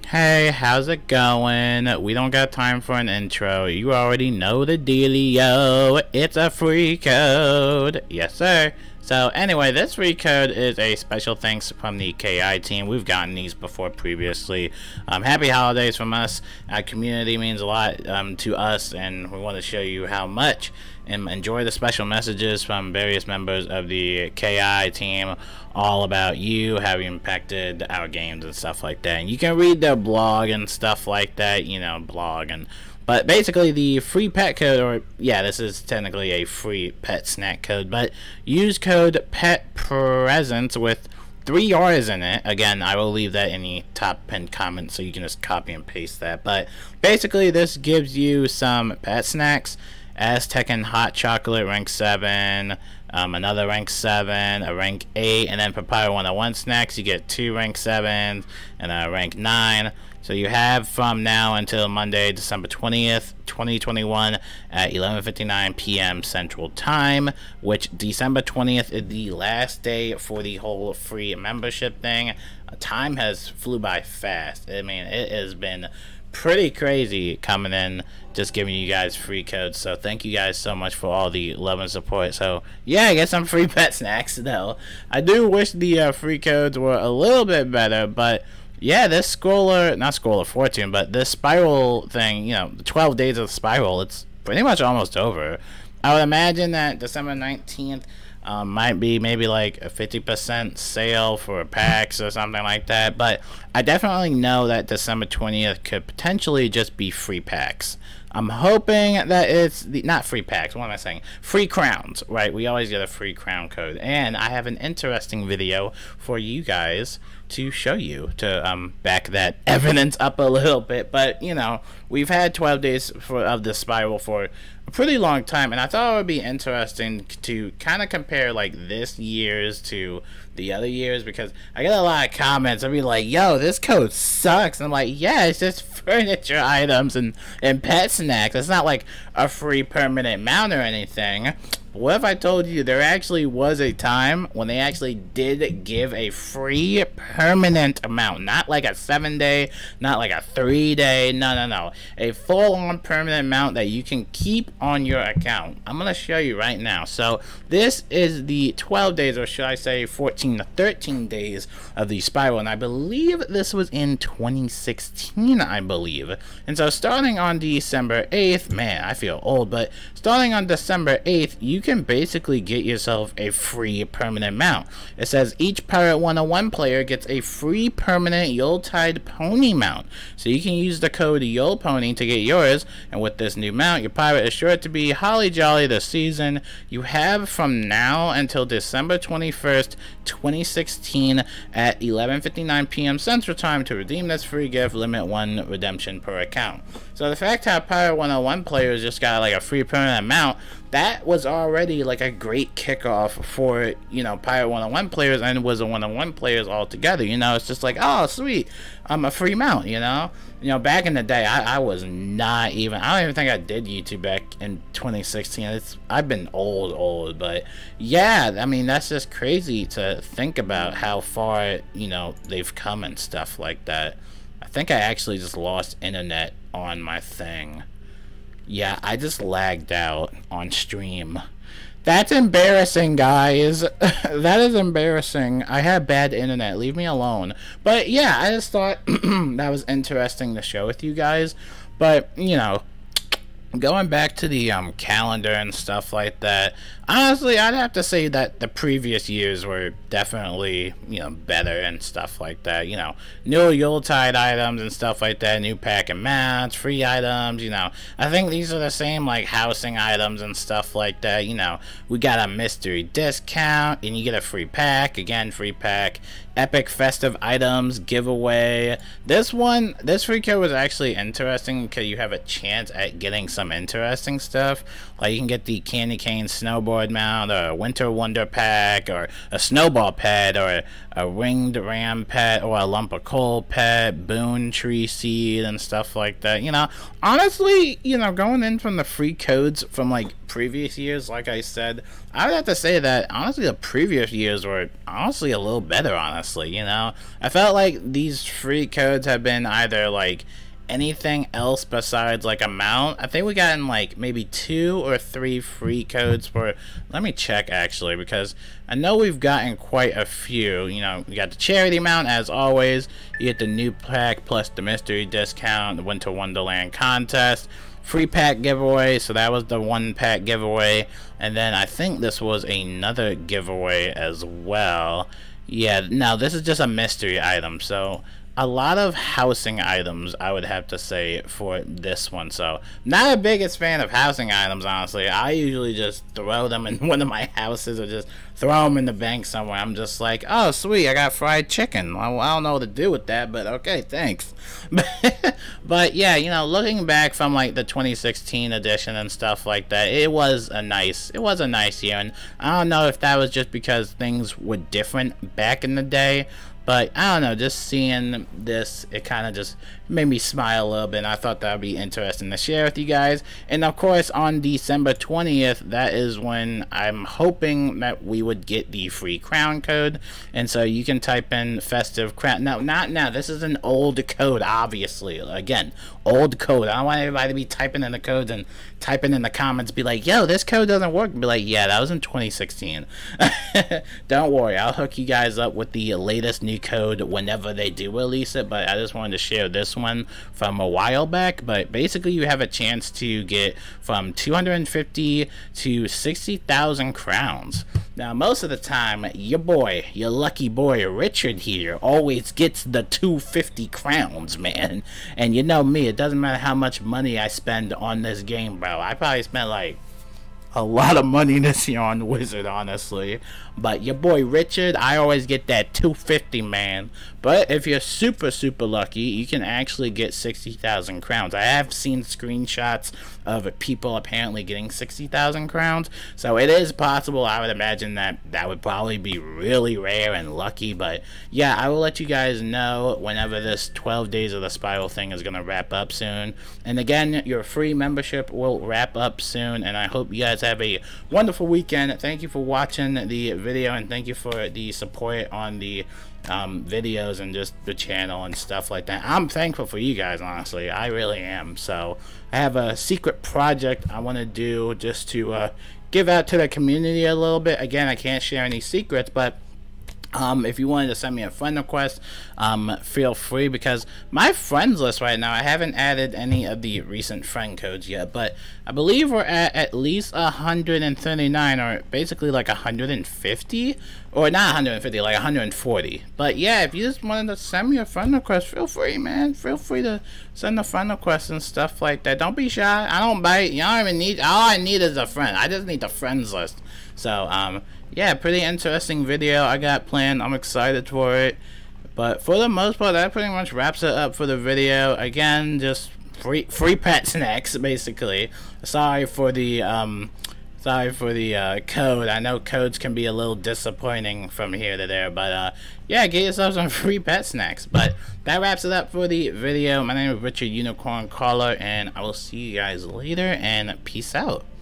Hey, how's it going? We don't got time for an intro. You already know the dealio. It's a free code. Yes, sir. So anyway, this free code is a special thanks from the KI team. We've gotten these before previously. Happy holidays from us. Our community means a lot to us, and we want to show you how much. And enjoy the special messages from various members of the KI team all about you, how you impacted our games and stuff like that. And you can read their blog and stuff like that, you know, but basically the free pet code, or yeah, this is technically a free pet snack code, but use code PETPRESENTS with 3 R's in it. Again, I will leave that in the top pinned comment so you can just copy and paste that. But basically this gives you some pet snacks: Aztec and Hot Chocolate rank 7, another rank 7, a rank 8, and then Papaya 101 snacks, you get 2 rank 7s and a rank 9. So you have from now until Monday, December 20th, 2021 at 11:59 p.m. Central Time, which December 20th is the last day for the whole free membership thing. Time has flew by fast. I mean, it has been pretty crazy coming in, just giving you guys free codes. So thank you guys so much for all the love and support. So yeah, I get some free pet snacks though. I do wish the free codes were a little bit better, but yeah, this not Scroll of Fortune, but this spiral thing, you know, the 12 days of the spiral, it's pretty much almost over. I would imagine that December 19th might be maybe like a 50% sale for packs or something like that, but I definitely know that December 20th could potentially just be free packs. I'm hoping that it's not free packs, what am I saying? Free crowns, right? We always get a free crown code. And I have an interesting video for you guys to show you to back that evidence up a little bit. But, you know, we've had 12 days of the spiral for a pretty long time, and I thought it would be interesting to kind of compare like this year's to the other years, because I get a lot of comments. I'll be like, yo, this code sucks. And I'm like, yeah, it's just furniture items and pet snacks. It's not like a free permanent mount or anything. What if I told you there actually was a time when they actually did give a free permanent amount? Not like a 7-day, not like a 3-day, no. A full-on permanent amount that you can keep on your account. I'm going to show you right now. So this is the 12 days, or should I say 14 to 13 days of the spiral. And I believe this was in 2016, I believe. And so starting on December 8th, man, I feel old, but starting on December 8th, you can basically get yourself a free permanent mount. It says each Pirate 101 player gets a free permanent Yuletide pony mount. So you can use the code YulePony to get yours, and with this new mount, your pirate is sure to be holly jolly this season. You have from now until December 21st, 2016 at 11:59 p.m. Central Time to redeem this free gift. Limit 1 redemption per account. So the fact that Pirate 101 players just got like a free permanent mount, that was already like a great kickoff for, you know, Pirate 101 players and was a 101 players all together. You know, it's just like, oh sweet, I'm a free mount, you know. You know, back in the day, I was not even, I don't even think I did YouTube back in 2016. I've been old, but yeah, I mean, that's just crazy to think about how far, you know, they've come and stuff like that. I think I actually just lost internet on my thing. Yeah, I just lagged out on stream. That's embarrassing, guys. That is embarrassing. I have bad internet. Leave me alone. But yeah, I just thought that was interesting to share with you guys. But, you know, going back to the calendar and stuff like that, honestly, I'd have to say that the previous years were definitely, you know, better and stuff like that. You know, new Yuletide items and stuff like that, new pack and mounts, free items, you know. I think these are the same, like, housing items and stuff like that. You know, we got a mystery discount, and you get a free pack. Again, free pack. Epic festive items giveaway. This free code was actually interesting because you have a chance at getting some interesting stuff. Like you can get the candy cane snowboard mount, or a winter wonder pack, or a snowball pet, or a winged ram pet, or a lump of coal pet, boon tree seed, and stuff like that. You know, honestly, you know, going in from the free codes from like previous years, like I said, I would have to say that honestly the previous years were honestly a little better, honestly, you know. I felt like these free codes have been either like anything else besides like amount. I think we gotten like maybe 2 or 3 free codes for, let me check actually, because I know we've gotten quite a few. You know, we got the charity amount as always, you get the new pack plus the mystery discount, the Winter Wonderland contest, free pack giveaway, so that was the 1 pack giveaway, and then I think this was another giveaway as well. Yeah, now this is just a mystery item, so a lot of housing items, I would have to say, for this one. So, not the biggest fan of housing items, honestly. I usually just throw them in one of my houses or just throw them in the bank somewhere. I'm just like, oh, sweet, I got fried chicken. Well, I don't know what to do with that, but okay, thanks. But yeah, you know, looking back from like the 2016 edition and stuff like that, it was a nice year. And I don't know if that was just because things were different back in the day, but I don't know, just seeing this, it kind of just made me smile a little bit, and I thought that would be interesting to share with you guys. And of course, on December 20th, that is when I'm hoping that we would get the free crown code. And so you can type in festive crown. No, not now. This is an old code, obviously. Again, old code. I don't want everybody to be typing in the codes and typing in the comments, be like, yo, this code doesn't work. Be like, yeah, that was in 2016. Don't worry, I'll hook you guys up with the latest new code whenever they do release it, but I just wanted to share this one from a while back. But basically, you have a chance to get from 250 to 60,000 crowns. Now, most of the time, your lucky boy Richard here always gets the 250 crowns, man. And you know me, it doesn't matter how much money I spend on this game, bro. I probably spent like a lot of money this year on Wizard, honestly. But your boy Richard, I always get that 250, man. But if you're super lucky, you can actually get 60,000 crowns. I have seen screenshots of people apparently getting 60,000 crowns, so it is possible. I would imagine that that would probably be really rare and lucky. But yeah, I will let you guys know whenever this 12 days of the spiral thing is going to wrap up soon. And again, your free membership will wrap up soon, and I hope you guys have a wonderful weekend. Thank you for watching the video, and thank you for the support on the videos and just the channel and stuff like that. I'm thankful for you guys, honestly. I really am. So I have a secret project I want to do just to give out to the community a little bit. Again, I can't share any secrets, but if you wanted to send me a friend request, feel free, because my friends list right now, I haven't added any of the recent friend codes yet, but I believe we're at least 139, or basically like 150, or not 150, like 140. But yeah, if you just wanted to send me a friend request, feel free, man. Feel free to send a friend request and stuff like that. Don't be shy. I don't bite. You don't even need, all I need is a friend. I just need the friends list. So yeah, pretty interesting video I got planned. I'm excited for it. But for the most part, that pretty much wraps it up for the video. Again, just free pet snacks, basically. Sorry for the code. I know codes can be a little disappointing from here to there, but yeah, get yourself some free pet snacks. But that wraps it up for the video. My name is Richard Unicorn Caller, and I will see you guys later, and peace out.